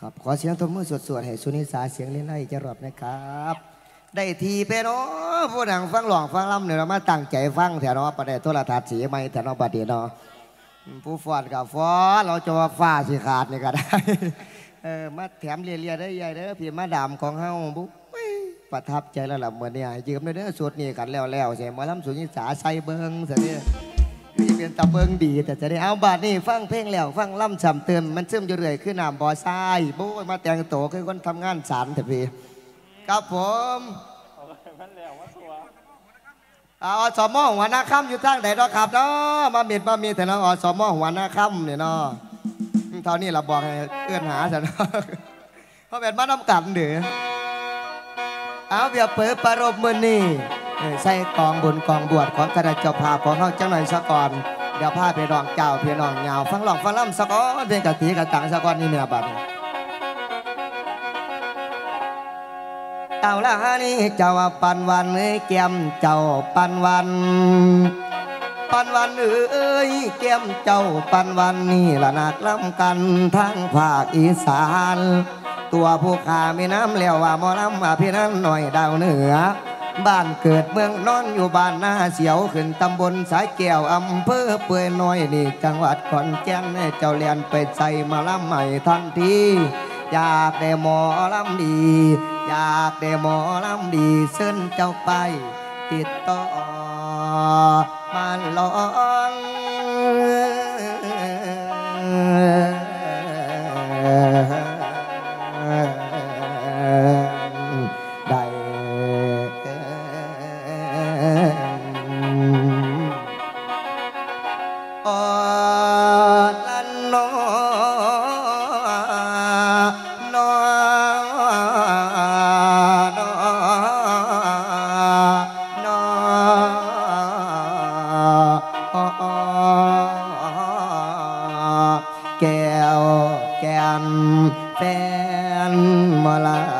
ครับขอเสียงตบมือสวดๆให้สุนิสาเสียงเล่นไล่จะรอบนะครับได้ทีไปเนาะผู้ดังฟังหลองฟังล่ำเนี่ยเรามาตั้งใจฟังแถวเนาะประเดี๋ยวโทรทัศน์สีไม่แถวเนาะประเดี๋ยวเนาะผู้ฟอดกับฟอดเราจะว่าฟ้าสิขาดนี่ก็ได้มาแถมเรียได้ใหญ่เด้อพี่มาดามของเฮาบุ๊ประทับใจแล้วล่ะเมื่อเนี่ยยืมเด้อสุดนี่กันแล้วใช่หมอลำสุนิสาใส่เบิงซะเนี่ยเป็นตะเบิงดีแต่จะได้เอาบาดนี่ฟังเพลงแล้วฟังล่ำฉ่ำเติมมันซึมอยู่เรื่อยขึ้นน้ำบ่อทรายโบ้มาแต่งโตคือคนทำงานสารแต่พี่ครับผมอสมหัวหน้าค่ำอยู่ทางไหนเนาะครับเนาะมามีแต่เนาะอสมหัวหน้าค่ำเนี่ยเนาะเท่านี้เราบอกให้เอื้อนหาซะเนาะเพราะเป็นมาน้ำกันเด้อเอาเบียเปิดประรบมือนี่ใส่กองบุญกองบวชของคณะเจ้าภาพของเขาจังหน่อยสะก่อนเดี๋ยวพาไปรองเจ้าพี่น้องเงาฟังหลองฟังล่ำสะก่อนเพลงกะตีกะตังสะก่อนนี่เนื้อบัดเอาละฮะนี่เจ้าปันวันเกี่ยมเจ้าปันวันเอ้ยเกี่ยมเจ้าปันวันนี่ละนักล้ำกันทางภาคอีสานตัวผู้ขามีน้ำเลี้ยวว่าหมอลำมาพี่นั้นหน่อยดาวเหนือบ้านเกิดเมืองนอนอยู่บ้านนาเสียวขึ้นตำบลสายแก้วอำเภอเปื่อยน้อยนี่จังหวัดขอนแก่นเจ้าเรียนไปใส่มาลำใหม่ทันทีอยากได้หมอลำดีอยากได้หมอลำดีเส้นเจ้าไปติดต่อมาลองได้อ่อนละนอนแก้วแก้มแฟนมาลา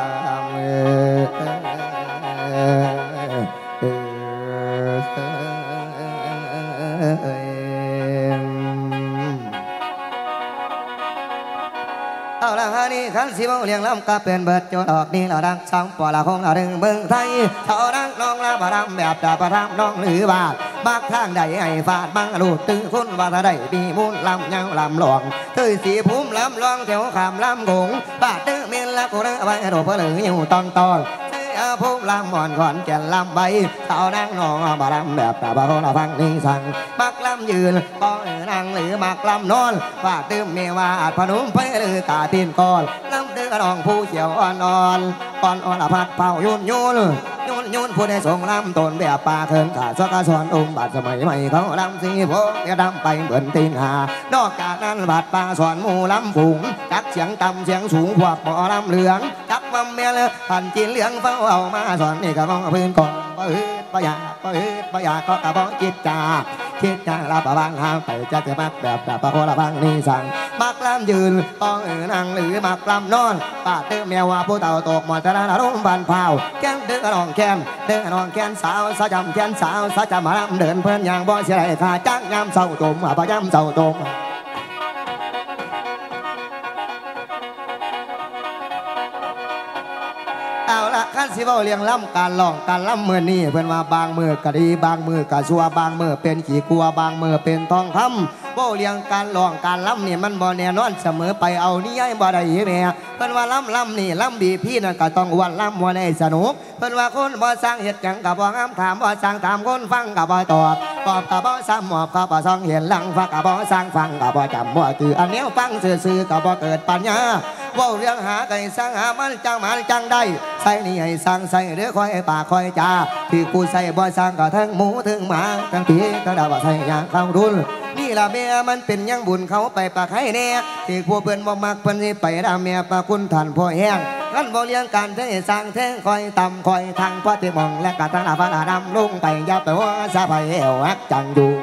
เอาละฮะนี่ขันสิบเลี้ยงลำก็เป็นเบิดโจดอกนี่เราดังสองปอละคงเราดึงเมืองไทยเท่าดังน้องละบารำแบบดาบารำน้องหรือบาทบักทางใดให้ฟาดบังลูดตึงคุณว่าถ้าได้มีมูลลำเงาลำหลวงเตยสีภูมิลำลองแถวขามลำกงบาดตื้อเมียนละกูเรื่องไว้โดดเพลืออยู่ตอนภูมิลำหมอนขอนแก่นลำใบเท่าดังน้องบารำแบบดาบารำฟังนี่สั่งมักลำยืนป้องนั่งหรือมักลำนอนบาดตื้อเมียวาดพนุมไปหรือตาตีนก้อนลำตื้อน้องผู้เขียวอ่อนพัดเป่ายุ่นผู้ใดส่งลำต้นแบบปลาเคิงขาดสกสอนองค์บาดสมัยใหม่เขาลำสีโพจะดำไปเหมือนตีนหานอกจากนั้นบาดปลาสอนหมูลำฝูงจักเสียงต่ำเสียงสูงพวกหมอลำเหลืองจักมั่มเมียเลยพันจีนเหลืองเฝ้าเอามาสอนนี่ก็มองพื้นก่อนปะยาก็กระบอกคิดจาลาบะบังหางไปจะมักแบบปะโคละบังนี่สั่งมักลำยืนต้องนั่งหรือมักลำนอนป้าเตื้อแมวว่าผู้เต่าตกหมดจะได้รุ่มบันเผาแก้มเดือน้องแก้มสาวสะจำแก้มสาวสะจำมาลำเดินเพื่อนอย่างบ่เสียไรขาจ้างยามเศร้าจมพยายามเศร้าจมเอาละขั้นสิว่าเลี้ยงล้ำการลองการล้ำมือนี่เพื่อนว่าบางมือกะดีบางมือกะชัวบางมือเป็นขี้กลัวบางมือเป็นทองคำว่าเลี้ยงการลองการล้ำนี่มันบ่แน่นอนเสมอไปเอานี่ยัยบ่ได้แม่เพื่อนว่าล้ำนี่ล้ำดีพี่นั่นก็ต้องวันล้ำวันให้สนุกเพื่อนว่าคนบ่สร้างเหตุจังกับบ่งามถามบ่สร้างถามคนฟังกับบ่ตอบกับบ่ซ้ำหมอบกับบ่ซองเห็นหลังฟังกับบ่สร้างฟังกับบ่จำบ่คืออันนี้ฟังซื่อกับบ่เกิดปัญญาว่าเรื่องหาไก่สร้างหามันจังได้ใส่นี่ให้สร้างใส่หรือคอยปากคอยจ่าที่กูใส่บ่สร้างก็ทั้งหมูทั้งหมาทั้งผีก็ดาวใส่ยางเข้ารุนนี่ละเมียมันเป็นยังบุญเขาไปปากให้แน่ที่พวกเพื่อนบ่มักเพื่อนสิไปดาเมียปากคุณท่านพ่อแห้งกันบ่เลี้ยงการเทสร้างแท่งคอยต่ำคอยทางพระที่มองและกะตาฟ้าดำลงไปยับไปว่าสะพายเอวฮักจังอยู่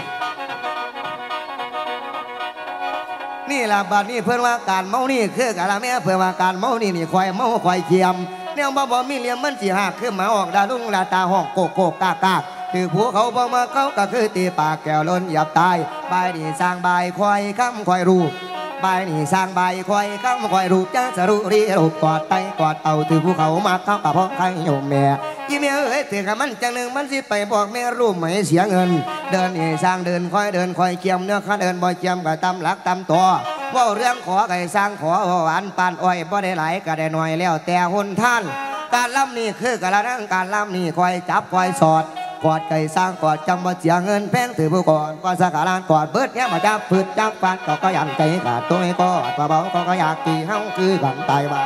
นี่ละบัดนี้เพื่อนว่าการเมานี่คือการละแม่เพื่อนว่าการเมานี่ควายเมาควายเจียมเนี่ยบ่มีเลี้ยงมันจีหักคือหมาออกดาลุงดาตาห้องโกกกากคือผัวเขาบ่มาเขาก็คือตีปากแก้วล้นหยับตายบายดีสร้างบายควายคำควายรูบไปนี่สร้างใบคอยข้ามคอยรูปจ้าสรุรีรูปกอดไตกอดเอาถือภูเขามาเข้ากับพ่อใครโยมแม่ยี่เมียเอ้ยถือกับมันจังหนึ่งมันสิไปบอกแม่รูปไม่เสียเงินเดินนี่สร้างเดินคอยเกี่ยมเนื้อข้าเดินบ่เกี่ยมกับตำหลักตำตัวว่าเรื่องขอไก่สร้างขอหวานปานอ้อยบ่ได้หลายก็ได้หน่อยแล้วแต่หนท่านการล่ำนี่คือการนั่งการล่ำนี่คอยจับคอยสอดกอดไก่สร้างกอดจำบ่เสียเงินแพงถือผู้ก่อนก็สักการะกอดเบิดแง่มาจับพืชจับฟันก็ยันใจขาดตัวให้กอดเบาก็อยากตีเฮาคือกันตายบ้า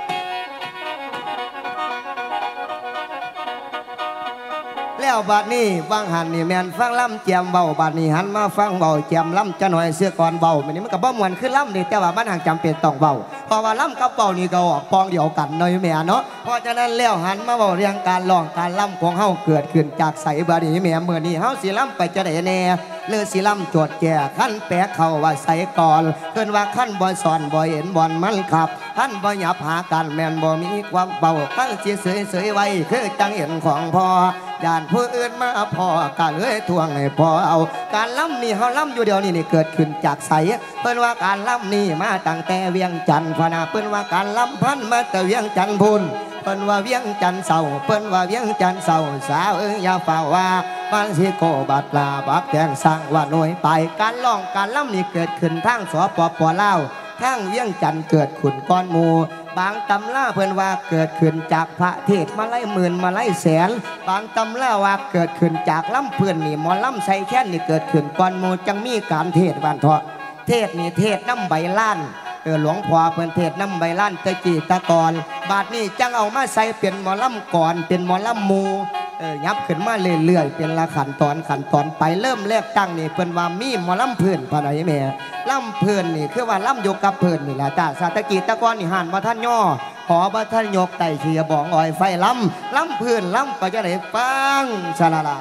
แล้วบัดนี้ฟังหันนี่แมนฟังล่ำเจียมเบาบัดนี้หันมาฟังเบาเจียมล่ำจะหน่อยเสื้อก่อนเบามันนี่มันก็บ่มวนคือล่ำนี่แต่ว่ามันห่างจำเป็นต้องเบาเพราะว่าล่ำกับเบานี่ก็ออกปองเดียวกันหน่อยแม่เนาะเพราะฉะนั้นแล้วหันมาเบาเรียงการร้องการล่ำของเฮาเกิดขึ้นจากใสบัดนี้แม่เมื่อนี้เฮาสิล่ำไปจะได้แน่เลือสิล่ำจดแก่ขั้นแปะเข้าว่าใสก่อนเกินว่าขั้นบ่สอนบ่เห็นบ่อนมันขับขั้นบ่หยับหากันแม่นบ่มีความเบาขั้นเฉยไว้คือจังเห็นของพ่อย่านผู้อื่นมาพอก็เลยทวงให้พอเอาการล่ำนี่เฮาล่ำอยู่เดียวนี่เกิดขึ้นจากใสเพิ่นว่าการล่ำนี่มาตั้งแต่เวียงจันทร์พนาเพิ่นว่าการล่ำพันมาแต่เวียงจันทร์พุ่นเพิ่นว่าเวียงจันทร์เศร้าเพิ่นว่าเวียงจันทร์เศร้าสาวอย่าฝ่าว่ามันสิโกบัดลาบักแตงสร้างว่าหน่วยไปการร้องการล่ำนี่เกิดขึ้นทางสปปลาวทางเวียงจันทร์เกิดขึ้นก้อนหมู่บางตำล่าเพิ่นว่าเกิดขึ้นจากพระเทศมาไล่หมื่นมาไล่แสนบางตำล่าว่าเกิดขึ้นจากล่ำเพื่อนนี่หมอล่ำใส่แค่นนี่เกิดขึ้นก้อนหมู่จังมีการเทศบานเถาะเทศนี่เทศน้ำใบล้านหลวงพ่อเพิ่นเทศน้ำใบล้านตะกี้ตะกอนบาดนี้จังเอามาใส่เป็นหมอล่ำก่อนเป็นหมอล่ำหมู่ยับขึ้นมาเรื่อยๆเป็นละขั้นตอนไปเริ่มแรกตั้งนี่เพิ่นว่ามีหมอล่ำเพื่อนพะไหนแม่ล่ำเพื่อนนี่คือว่าล่ำอยู่กับเพื่อนนี่แหละจ้าสาตะกี้ตะกอนนี่หันมาท่านย่อขอบัท่านยกไต่เชียบอกอ่อยไฟล่ำเพื่อนล่ำก็จะได้ฟังชาลาลา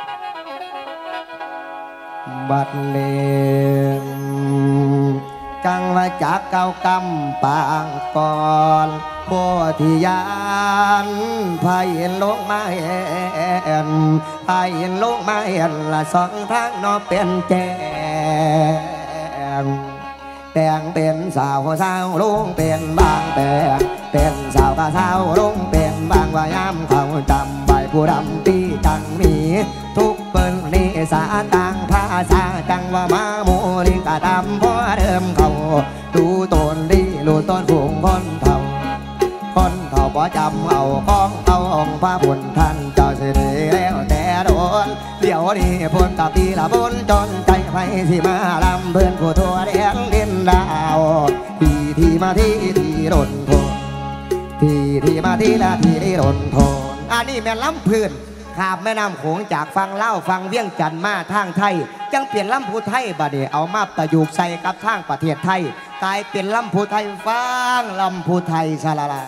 บัดเลงจังว่าจากเก่ากำปางก่อนโพธิญาณพายเห็นลงมาเห็นพายเห็นลงมาเห็นละสองทางนอเป็นแจงแต่งเป็นสาวลุงเป็นบางแต่งเป็นสาวก็สาวลุงเป็นบางว่ายามเขาจำใบผู้ดำตีจังมีทุกเปิ้ลนิสาต่างภาษาจังว่ามาโมลิกาดำพ่อเดิมเขาดูตนดีรู้ต้นฝูงคนเท่าบ่จำเอาของเอาองค์พระบุญท่านเจ้าสิดีแล้วแต่โดนเดี๋ยวนี้พ้นกับทีละบนจนใจไปสิมาลำเพื่อนผู้ทั่วแดนดินดาวที่มาที่รนโทนที่มาที่ละที่รนโทนอันนี้แม่ลำเพื่อนข้ามแม่น้ำโขงจากฟังเล่าฟังเวียงจันทร์มาทางไทยจังเปลี่ยนลำพูไทยบัดนี้เอามาประยุกต์ใส่กับทางประเทศไทยกลายเป็นลำพูไทยฟังลำพูไทยชาลาลา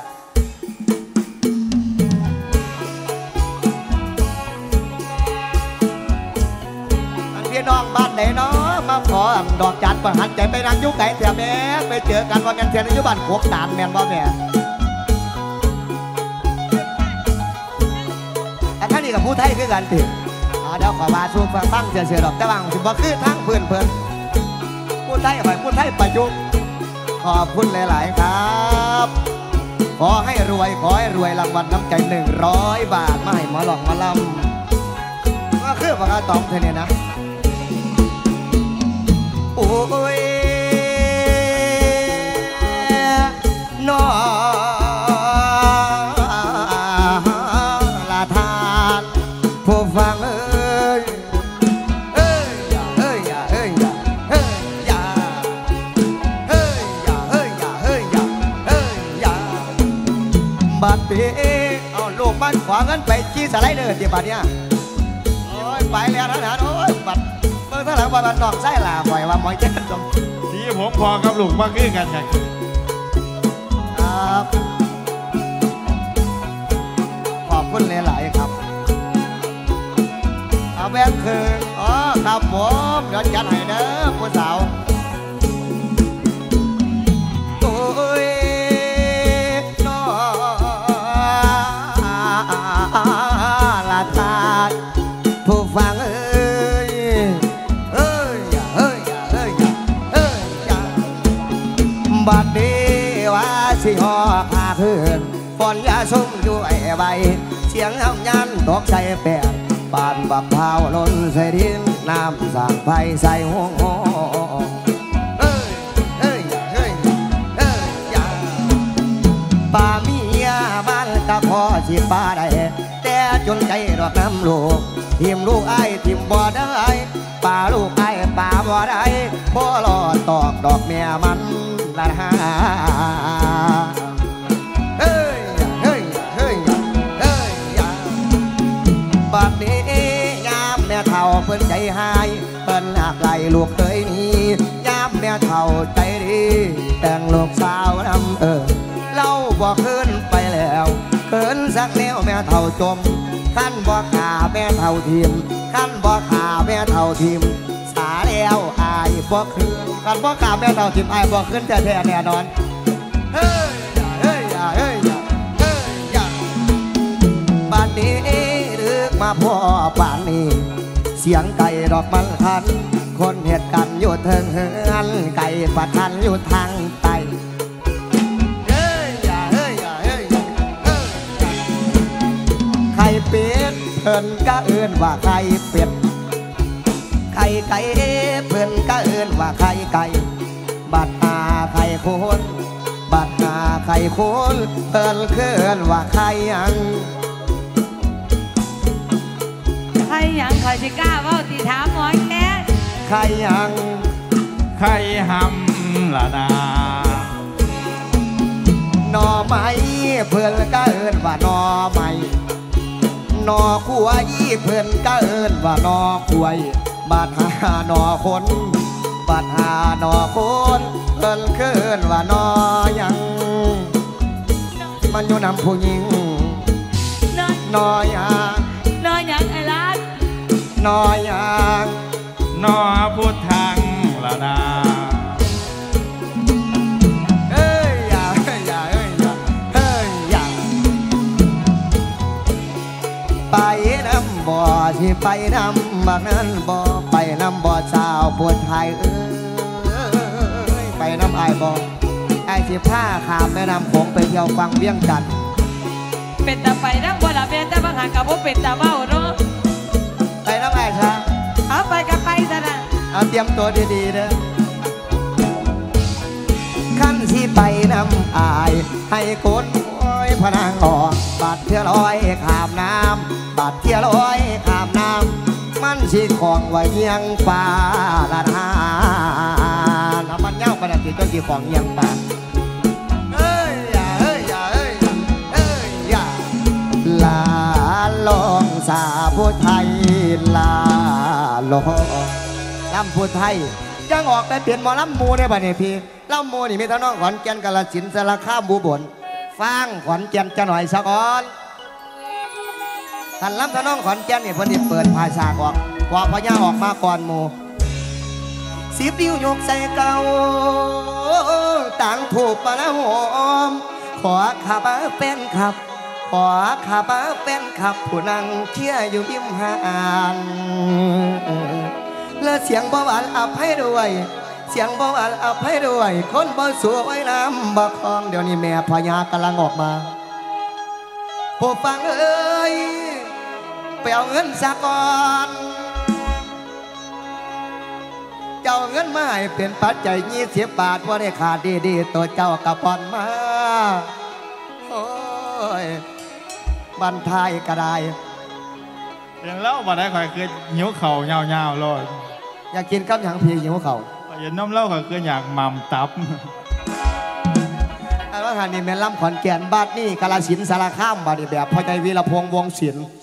พี่น้องบ้านไหนเนาะมาขอดอกจันทร์ประหันใจไปนั่งยุกไก่แถวแม่ไปเจอกันว่ากันเทียนยุบันโคกตานแม่นบ่แม่แต่ท่านนี่กับผู้ไทยคือกันติเดี๋ยวขอมาสู้ฟังเสียดอกแต่บางสิบ่คือทั้งเพื่อนผู้ไทยไปผู้ไทยประยุกต์ขอบคุณหลายๆครับขอให้รวยรางวัลน้ำใจ100 บาทมาให้หมอหลอกมาลำก็คือปากกาตองเธอเนี่ยนะโอ้ยน้อละทานผู้ฟังบัดปีเอาลูกบ้านขวาเงินไปชี้สไลเดอร์ที่บัดเนี่ยโอ้ยไปแล้วนะโอ้ยบัดเมื่อถ้าหลังบัดน้องไส้ล่ะปล่อยว่าหมอยแจ๊ดจงสีผมพอกับลูกมาคือกันครับขอบคุณหลายๆครับเอาแบงค์คืนครับผมเดี๋ยวจัดให้เด้อผู้สาวโอ้ยละตาผู้ฟังบัดนี้ว่าสิหอพาคืนฝนยาสุ่มด้วยใบเสียงหำยันตกใส่แปดปานบักพร้าวล้นใส่ดินน้ำสางไฟใส่ห้องป่ามียาบ้านก็พอสิป่าได้แต่จนใจดอกน้ำลูกทิมลูกไอ้ทิมบ่ได้ป่าลูกไอ้ป่าบ่ได้บ่รอตอกดอกแม่มันละหาเฮ้ยเฮ้ยเฮ้ยเฮ้ยบัดนี้ยามแม่เฒ่าเพิ่นใจหายเพิ่นหักไหลลูกเคยนี้ยามแม่เฒ่าใจดีแต่งลูกสาวนำเล่าบ่ขึ้นไปแล้วเขินสักแนวแม่เฒ่าจมขั้นบ่ขาแม่เฒ่าทิมขั้นบ่ขาแม่เฒ่าทิมสาแล้วอายบ่คืนขั้นบ่ขาแม่เฒ่าทิมอายบ่ขึ้นแท้ๆแน่นอนเฮ้ยเฮ้ยเฮ้ยเฮ้ยบ้านนี้ดึกมาพ่อป่านนี้เสียงไก่ดอกมันทันคนเหตุกันอยู่เทิงเฮือนไก่ปัดทันอยู่ทางใต้ไข่เป็ดเพิ่นก็เอิ้นว่าไข่เป็ดไข่ไก่เพิ่นก็เอิ้นว่าไข่ไก่บัดหาไข่โคนบัดหาไข่โคนเพิ่นเอิ้นว่าไข่ยังไข่ยังคอยสิกล้าเว้าติถามหมอแค่ไข่ยังไข่หำละนาหน่อไม้เพิ่นก็เอิ้นว่าหน่อไม้หน่อขวายเพิ่นก็เอิ้นว่าหน่อขวยบาดหาหน่อคนบาดหาหน่อคนเพิ่นเอิ้นว่าหน่อยังมันอยู่นำผู้หญิงหน่อยังหน่อยังไอ้ล้านหน่อยังหน่อพุทธังละนาไปน้ำบ่อที่ไปน้ำบักนั้นบ่ไปน้ำบ่อสาวปวดไทยไปน้ำไอบ่อไอที่ผ้าขามแม่น้ำโขงไปเที่ยวฟังเวียงจันทร์เป็นตาไปน้ำบ่อละเป็นตาบางหางกับบ่เป็นตาเบ้าเนาะไปน้ำไอครับเอาไปกับไปซะนะเอาเตรียมตัวดีๆเด้อขั้นที่ไปน้ำไอให้คนพนังออกบาดเที่ยวลอยขามน้ำบาดเที่ยวลอยขามน้ำมันชีของไว้ยังป่าละทานน้ำมันเงาประดับติดเจ้าชีของยังป่าเอ้ยอย่าเอ้ยอย่าเอ้ยเอ้ยอย่าลาลองสาผู้ไทยลาลองลำผู้ไทยยังออกไปเปลี่ยนหมอลำมูได้ป่ะเนี่ยพี่ลำมูนี่มีทั้งน้องขอนแก่นกาฬสินธุ์สารคามบุบลฟังขอนแก่นจะหน่อยสักก่อนท่านลำท่านน้องขอนแก่นนี่เพิ่นได้เปิดภาษาออกกว่าพญาออกมาก่อนหมู่10 นิ้วยกใส่เก่าต่างถูกปะละหอมขอขับเป็นขับขอขับเป็นขับผู้นั่งเชี่ยอยู่ริมหาดและเสียงบ่หวานอับให้ด้วยเสียงบ่หวานอับให้ด้วยคนบ่สวยน้ำบ่คลองเดี๋ยวนี้แม่พญากำลังออกมาผู้ฟังเอ้ยไปเอาเงินสักก่อนเจ้าเงินมาให้เป็นปัจจัย20 บาทว่าได้ขาดดีๆตัวเจ้ากระปอนมาโอ้ยบันทายก็ได้เรื่องเล่ามาได้ข่อยคือหิวเข่าเงาๆเลยอยากกินข้าวหยังพี่หิวเข่าเห็นน้ำเล่าข่อยคืออยากหม่ำตับไอ้ว่าหันนี่แม่ลำขอนแก่นบ้านนี่กาฬสินธุ์สารคามบ้านนี่แบบพ่อใจวีรพงษ์วงศิลป์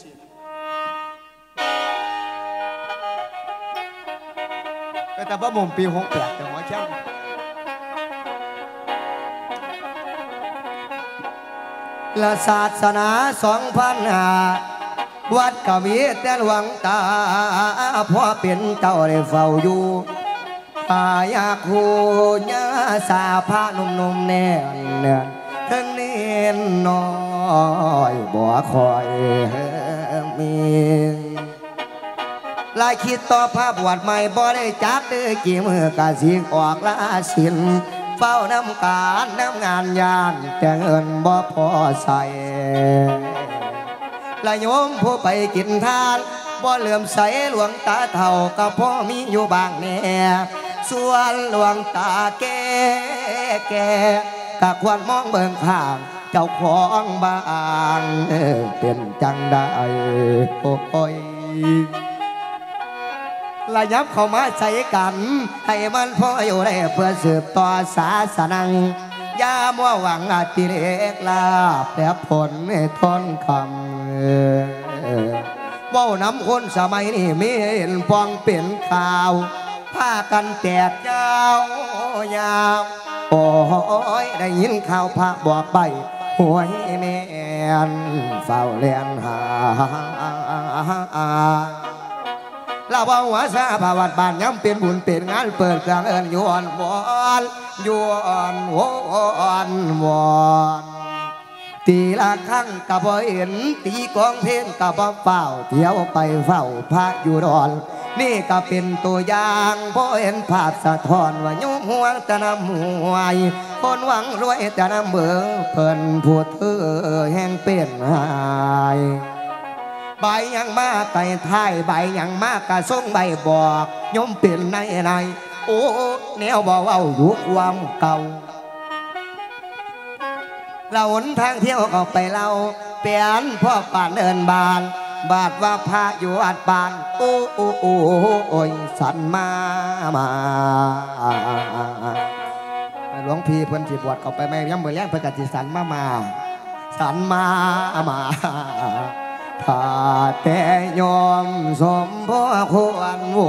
แต่ว่ามุมปี68แต่หัวเจ้าละศาสนา2,500วัดก็มีแต่หลวงตาพ่อเป็นเจ้าได้เฝ้าอยู่อยากหูญาสาพระนุ่มๆแน่นทั้งเน้นน้อยบ่คอยมีลายคิดต่อภาพวัดใหม่บ่ได้จักดื้อกี่มือกะสิออกลาสินเฝ้าน้ำการน้ำงานยานแต่เงินบ่พอใส่ละโยมผู้ไปกินทานบ่เหลื่อมใสหลวงตาเท่าก็พ่อมีอยู่บางแน่ส่วนหลวงตาแก่ก็ควรมองเบิ่งข้างเจ้าของบ้านเป็นจังได้โอ้ยระยับเข้ามาใส่กันให้มันพออยู่ได้เพื่อสืบต่อศาสนาอย่ามัวหวังอติเรกลาบแต่ผลทนคำว่าน้ำคนสมัยนี้มีเห็นฟองเป็นข่าวผ้ากันแตกยาวยาวโอ้ยได้ยินข่าวพระบอกไปหวยแม่นเฝ้าเลียนหาเราเอาหัวซาภาวัดบ้านย้ำเป็นบุญเป็นงานเปิดกลางเอิญยวนวอนยวนวอนวอนตีละครั้งกับบ่เห็นตีกองเพลงกับบ่เฝ้าเที่ยวไปเฝ้าพระอยู่ดอนนี่ก็เป็นตัวอย่างบ่เห็นภาพสะท้อนว่ายุ่งห่วงแต่น้ำหวยคนหวังรวยแต่น้ำเบื่อเพิ่นพูดเธอแห่งเป็นหายใบยังมากไก่ไทยใบยังมากกะส่งใบบอกยมเป็นในโอ้แนวบอกว่าอยู่ความเก่าเราหนทางเที่ยวก็ไปเราเปลี่ยนพ่อป่านเดินบานบาดว่าพระอยู่อัดบานโอ้โอ้โอ้ยสันมาหลวงพี่เพิ่นสิบวชเข้าไปแม่ย้ำเมื่อแรกเพิ่นกะสิสันมาสันมาถ้าแต่ยอมสมพ่อควรว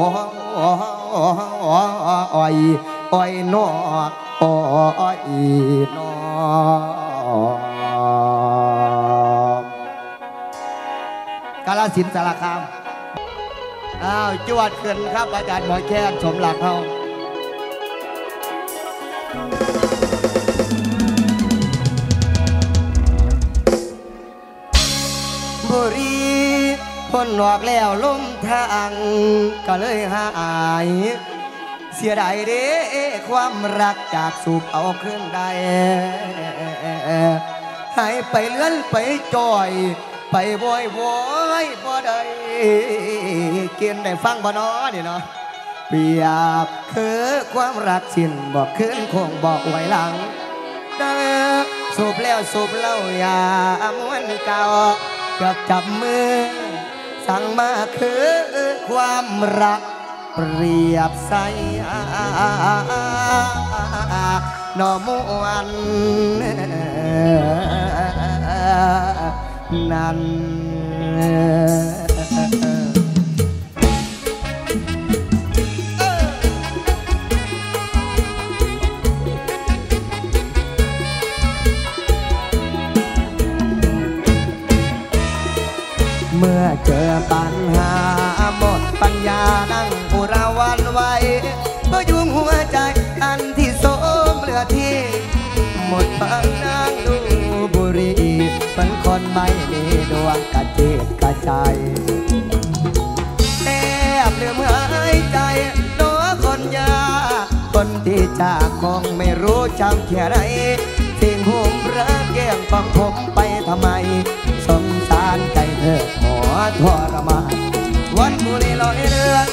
อ้อยนออ้อยนอกาฬสินธุ์สารคามจวดขึ้นครับอาจารย์หมอแค้นสมหลักเขาบุรีพ้นออกแล้วล้มทางก็เลยหายเสียดายเด้ความรักจากสูบเอาขึ้นได้หายไปเลื่อนไปจ่อยไปบ่อยบ่ได้กินได้ฟังบ่น้อนี่เนาะเปรียบคือความรักสิ้นบอกคืนคงบอกไว้หลังเด้อสูบแล้วสูบเล่าอย่าม้วนเก่ากับจับมือสั่งมาคือความรักเปรียบใสนอมวนนั้นเมื่อเจอปัญหาหมดปัญญานั่งผู้ราวันไว้ก็ยุ่งหัวใจอันที่สมเหลือที่หมดพังนั่งดูบุรีเป็นคนไม่มีดวงกระจิตกระใจแอบลืมหายใจตัวคนยาคนที่จากคงไม่รู้จำแค่ไหนสิ่งหุ่มรักแย่งของผมไปทำไมสงสารใจเธอขอทรมานวันบุรีลอยเรือน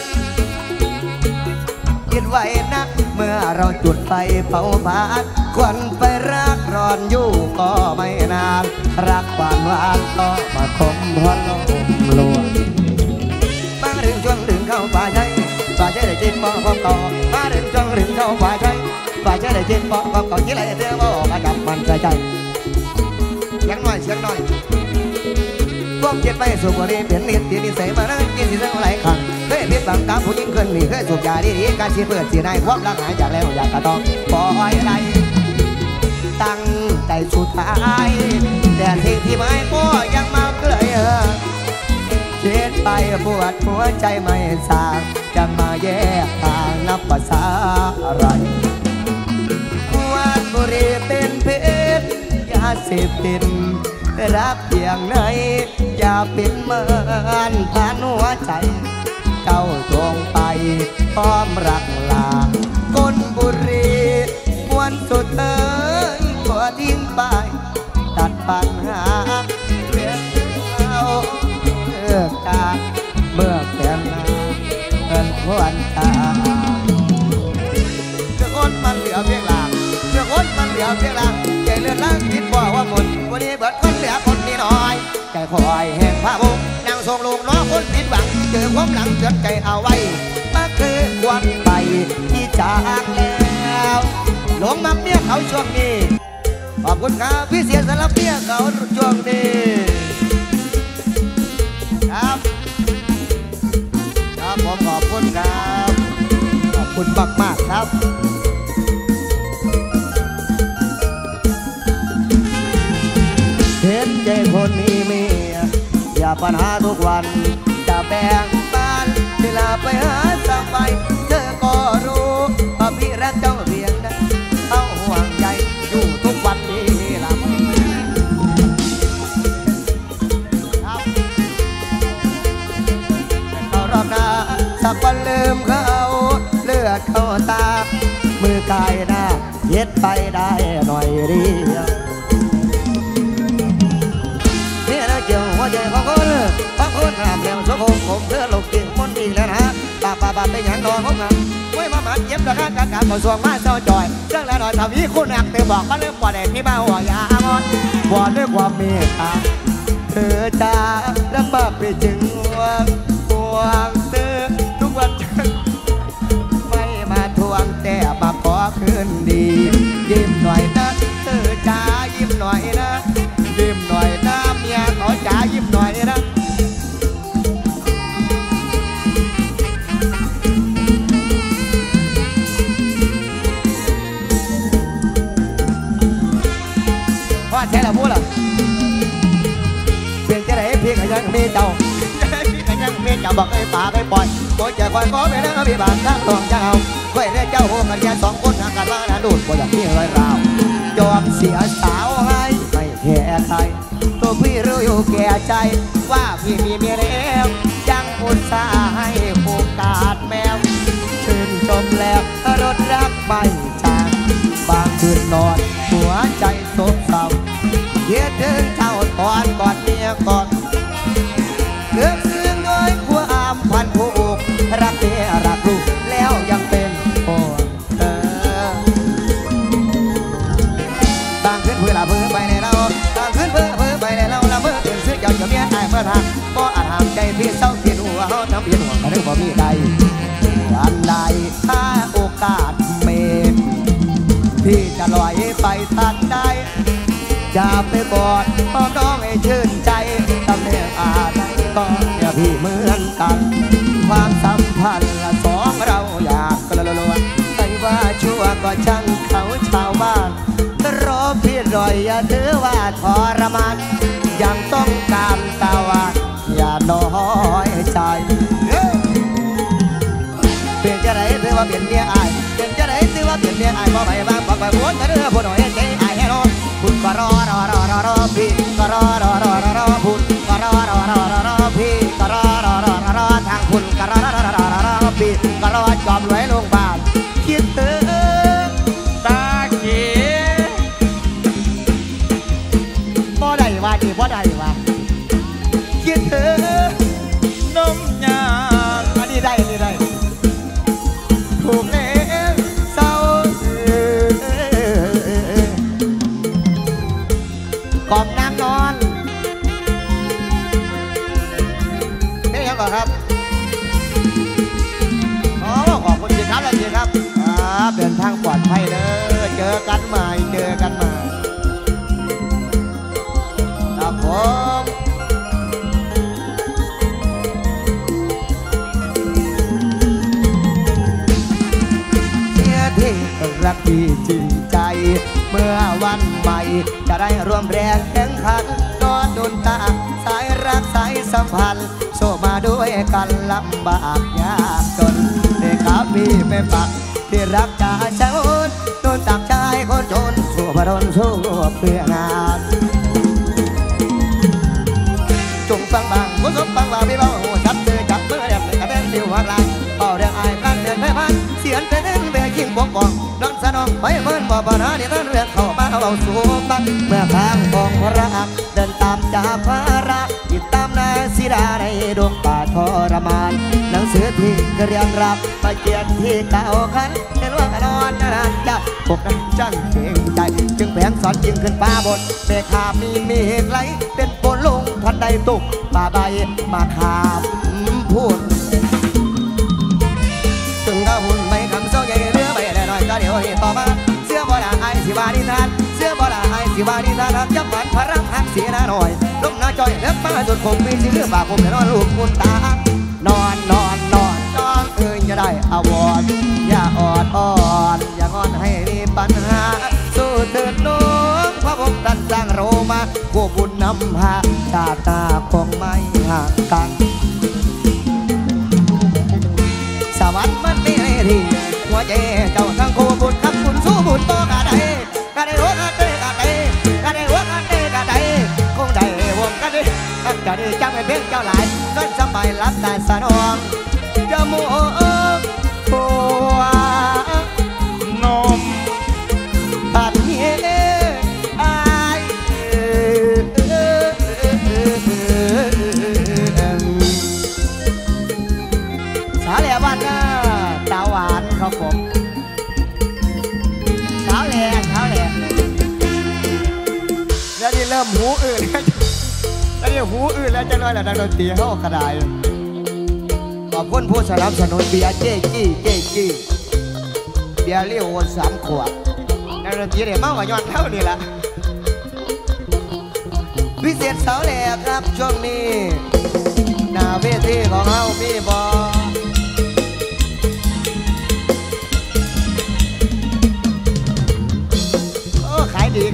คิดไว้นักเมื่อเราจุดไฟเผาผลาญควันไฟรักร้อนอยู่ก็ไม่นานรักหวานหวานก็มาคมพอลมลวงมาถึงช่วงถึงเข้าป่าใช้ได้จิตปอกของเก่ามาถึงช่วงถึงเข้าป่าใช้ได้จิตปอกของเก่าที่ไรเธอบอกมาดับมันใจใจเสียงหน่อยพวกเจ็ดไปสูบบุหรี่เปลี่ยนนิดที่นิสัยมานั่งกินสิเท่าไรครั้งเคยพิษบังตาผู้หญิงคนนี้เคยสูบยาดีๆการชีเปิดสีในความรักหายจากแล้วอยากกระต้องปล่อยอะไรตั้งใจสุดท้ายแต่สิ่งที่ไม่พอยังมาเกลื่อยคิดไปปวดหัวใจไม่สางจะมาแยกทางนับภาษาอะไรวันบุหรี่เป็นเพชรยาเสพติดรักเพียงไหนอย่าเป็นเหมือนผ่านหัวใจเจ้าจงไปพร้อมรักลาก้นบุรีหัววันสุดท้ายขอทิ้งไปตัดปัญหาเรื่องเอาเลือกการเมื่อแก่นาเป็นวันตาเรื่องคนมันเหลือเพียงหลังเรื่องคนมันเหลือเพียงหลังใจเลือดล้างคิดบอกว่าหมดวันนี้เบิดคนเหลือคนนี้น้อยใจคอยแห่งพระบุกนางทรงลูกน้องคนผิดหวังเจอความหลังเตือนใจเอาไว้มาคือความไปที่จากแล้วหลงมาเมียเขาช่วงนี้ขอบคุณครับพี่เสียสำหรับเมียเขาช่วงนี้ครับครับผมขอบคุณครับขอบคุณมากๆครับเห็นใจคนมีเมียอย่าปัญหาทุกวันจะแบ่งปันเวลาไปหาสักไปเธอก็รู้ว่าพี่รักเจ้าเพียงใดเอาห่วงใยอยู่ทุกวันนี้ล่ะครับเขารอบหน้าสักวันลืมเขาเลือดเข้าตามือกายหน้าเย็ดไปได้หน่อยเดียวเนี่ยนะเกี่ยวหัวใจของคนบางคนห้ามแล้วสกปรกเพื่อโลกจริงมันดีแล้วนะป้าเป็นอย่างนอนของมันไว้มาหมันเย็บตะการการกระทรวงมาเจ้าจอยเรื่องแล้วหน่อยทำนี้คุณอักเธอบอกว่าเรื่องบ่อแดงที่มาหัวยามอนบ่ด้วยความเมตตาเธอจะลำบากไปจึงห่วงเธอทุกวันไม่มาทวงแต่มาขอคืนดียิ้มหน่อยนะเธอจะยิ้มหน่อยนะยิ้มหน่อยนะเมียเขาจ๋ายิ้มหน่อยนะว่าใช่ละพูดล่ะเพียงจะไหนเพียงยังมีเจ้าพี่กันยังมีเจ้าบอกไอ้ป่าไอ้ปล่อยโอยจะคอยขอไปนะพี่บางทั้งทองเจ้าไว้เนี่ยเจ้าโหกันแค่สองคนห่างกันว่าน่าดูดบ่อยากมีอะไรราวยอมเสียสาวให้ไม่แค่ใครตัวพี่รู้อยู่แก่ใจว่าพี่มีเมียแล้วยังอุตส่าห์ให้โอกาสแมวชื่นชมแล้วรถรักไม่จางบางคืนนอนหัวใจโศกเศร้าเย็ดถึงเท่าตอนกอดเมียก่อนเลือกซื้อน้อยขัวอามพันผูกรักเมียรักลูกแล้วยังเป็นคนเธอบางคืนเพื่อละเพื่อไปในเราบางคืนเพื่อไปในเราละเพื่อเป็นซื้อเจ้าเมียตายเมื่อทางก็อาจหามใจพี่เศร้าเพียนหัวเขาทำเพียนหัวมาเรื่องบ่มีใดวันใดถ้าโอกาสเมตพี่จะลอยไปทันได้จะไปกอดพ่อน้องให้ชื่นใจทำเรื่องอะไรก็อย่าพี่เหมือนกันความสัมพันธ์สองเราอยากกระโดดใครว่าชั่วก็ช่างเขาชาวบ้านรอพี่รอยอย่าถือว่าทรมานยังต้องการตาว่าอย่าน้อยใจเปลี่ยนจะไหนถือว่าเปลี่ยนเมียอายเปลี่ยนจะไหนถือว่าเปลี่ยนเมียอายพอไปบ้างพอไปวนกันเรื่องผู้หน่อยใจอายให้น้องคุณก็รอพี่ก็รอคุณก็รอพี่ก็รอทางคุณก็รอพี่ก็รอจอมรวยลงบ้านคิดถึงตาเก๋บ่ได้ว่าดีบ่ได้ว่าคิดถึงนมยาอันนี้ได้ถูกเองเศร้ากอบน้ำนอนนี่ยังก่อนครับขอบคุณจริงครับแล้วจริงครับเดินทางปลอดภัยเด้อเจอกันใหม่ครับผมที่รักที่จริงใจเมื่อวันใหม่จะได้ร่วมแรงแข่งขันนอนดุนตาสายรักสายสัมพันธ์โซมาด้วยกันลำบากยากจนเด็กขาพี่ไม่ปักที่รักจะเช้าโดนตักชายคนจนสู้พระดนสู้เพื่องานจงฟังบางผู้สมฟังบางพี่เบาหัวชัดเจอจับเมื่อเรียบกระเด็นดิวหักลายเป่าเรื่องอายพลันเดินไปพันเสียนเป็นเวยิ่งปกป้องนอนสนองไปเมื่อบ่ปนาที่ท่านเรียกเข้ามาเอาสู่บังเมื่อทางของพระเดินตามจ่าพระติดตามนายศิดาในดวงป่าทรมานหนังสือที่เรียนรับมาเขียนที่เก่าขันเห็นว่านอนนานจะพวกนั้นจังเก่งใจจึงแผงสอนจึงขึ้นป่าบนเมฆามีเมฆไหลเป็นฝนลงทันใดตกป่าใบมาขามพูดถึงก็หุ่นไม่คำโซ่ใหญ่เรือไปได้หน่อยก็เดี๋ยวนี้ต่อมาเสื้อบ่ละไอสิวานิทานเสื้อบ่ละไอสิวานิทานจับมันพระหักเสียหน้าหน่อยลูกน้าจอยเล็บมาจนคงมีสิ่งเรื่องบาคมจะนอนลูกคุณตานอนเอ้ยจะได้อวอร์ดอย่าออดอ่อนอย่างอนให้มีปัญหาสู้เถิดน้องพระองค์ท่านสร้างเรามาผู้บุญนำพาชาติหน้าคงไม่ห่างกันสวรรค์มันไม่ให้ที่หัวใจเจ้าทั้งคู่บุญทับบุญสู้บุญโตกะใดกะใดหัวกะใดกะใดกะใดหัวกะใดกะใดคงได้วงกะใดกะใดจังไม่เพียงเจ้าหลายนั่นสบายรับตาสนองจมูกหัวนมตัดเหี้ยอายสาวแหล่บ้านนะสาวหวานครับผมสาวแหล่แล้วนี่เริ่มหูอื่นแล้วนี่หูอื่นแล้วจะน้อยแล้วนักดนตรีเขากระไดขอบคุณผู้สนับสนุนเบียร์เจ๊จี้เบียร์เลี้ยววน3 ขวดนักดนตรีเนี่ยเมากับยอดเท่านี้ละพิเศษสาวแหล่ครับช่วงนี้หน้าเวทีของเรามีบอขายดี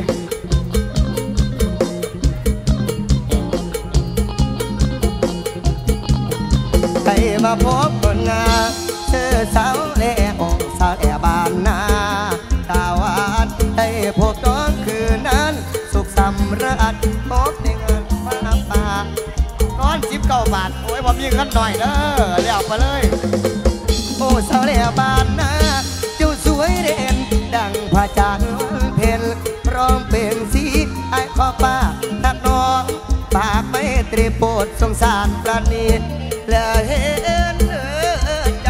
ให้มาพบคนงานเธอสาวแหล่องสาวแหล่บ้านนาตาหวานให้พบน้องคืนนั้นสุขสำราญพบในงานฟ้าป่าก้อน19 บาทโอ้ยผมยิงกันหน่อยเด้อเรียกไปเลยโอ้สาวแหล่บ้านนาเจ้าสวยเด่นดังพระจันทร์วันเพ็ญพร้อมเป็นสีไอ้ขอป้านักน้องปากไม่ตรีโปรดสงสารประณีตและเห็นใจ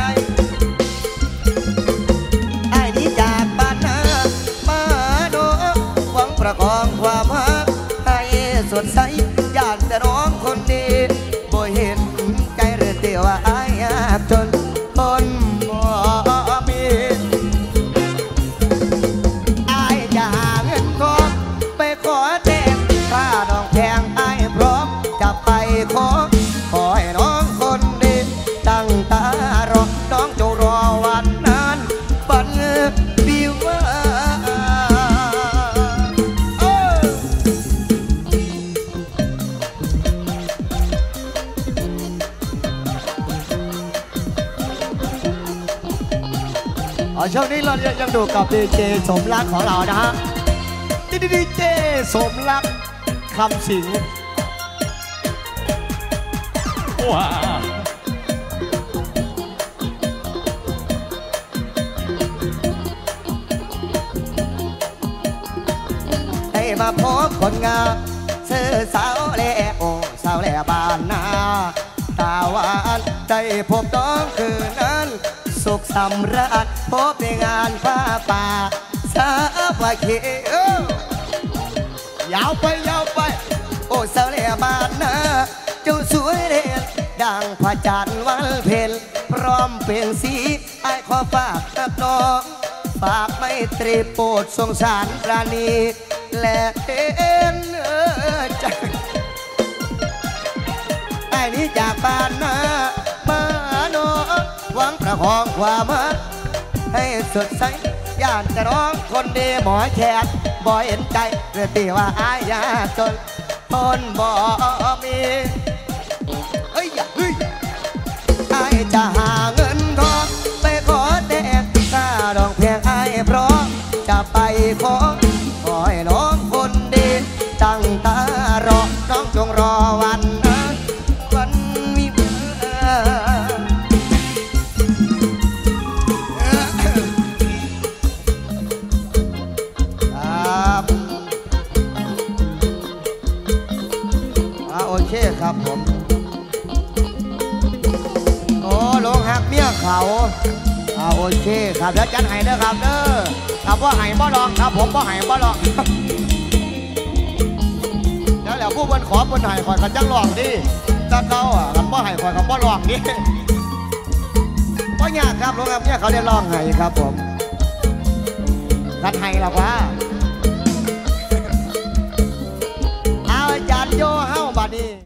ไอ้นี้จากบ้านนามาโนหวังประคองความรักให้สดใสย่านแต่น้องคนดีบ่เห็นใจหรือเตียวว่าไอ้ยากจนคนบ่มีไอ้จะหาเงินทองไปขอแต่งค่าดอกแพงไอ้พร้อมจะไปขอให้น้องคนดีตั้งตารอน้องจงรอวันนั้นฝันวิวาช่วงนี้เรายังดูกับดีเจสมรักของเรานะฮะดีเจสมรักคำสิงว้าให้มาพบคนงามเสื้อสาวแหล่โอ้สาวแหล่บ้านนาตาหวานได้พบน้องคืนนั้นสุขสำราญพบในงานฟ้าป่าสาวาคียาวไปโอ้สาวแหล่บ้านนาเจ้าสวยเด่นดังพระจันทร์วันเพ็ญพร้อมเป็นสีไอ้ขอฝากนักน้องฝากไม่ตรีโปรดสงสารประณีตและเห็นใจไอ้นี้จากบ้านนามาโนหวังประคองความรักให้สดใสย่านแต่น้องคนดีหมอแขกบ่เห็นใจเรื่องที่ว่าอายยากจนทนบ่มีไอ้จะหาเงินทองไปขอแต่งค่าดอกเพียงไอ้พร้อมจะไปขอให้น้องคนดีตั้งตารอน้องจงรอวันนั้นวันวิวาครับผมโอ้ลงหักเมียเขาโอเคครับแล้วจัดให้เด้อครับเด้อครับว่าให้บ่ลองครับผมบ่ให้บ่ลองแล้วผู้บนขอบนให้คอยกันจังลองดิตาเก่ากันบ่ให้คอยกันบ่ลองดิบ่ยากครับลงหักเมียเขาได้ลองให้ครับผมกัดให้หรอกว่าเอาอาจารย์โยเฮ้าบัดนี้